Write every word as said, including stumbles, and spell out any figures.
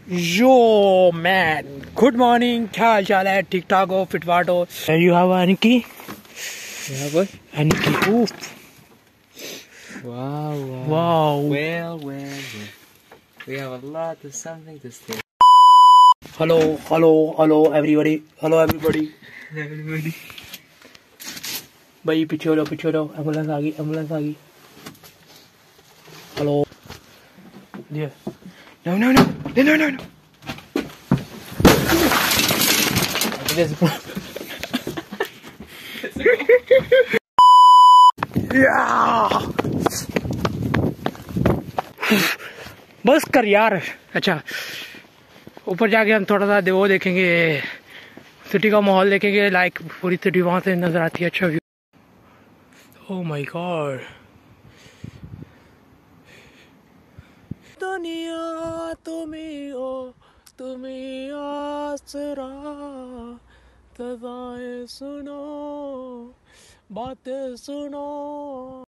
Yo man, good morning, क्या हाल चाल है? ठीक ठाक हो, फिट फाट हो? यू हैव अनिकी? You have what? अनिकी, oof. Wow, wow. Wow. Well, well, well. We have a lot of something to say. Hello, hello, hello everybody. Hello everybody. Everybody. भाई पीछे हो, पीछे हो, एम्बुलेंस आ गई, एम्बुलेंस आ गई. Hello. Yeah. No, no, no, no, no, no, no. Yeah. बस कर यार. अच्छा, ऊपर जाके हम थोड़ा सा वो देखेंगे, सिटी का माहौल देखेंगे. लाइक पूरी सिटी वहां से नजर आती है. अच्छा व्यू. Oh my God. दुनिया तुम्ही हो, तुम्ही आसरा, सदाएं सुनो, बातें सुनो.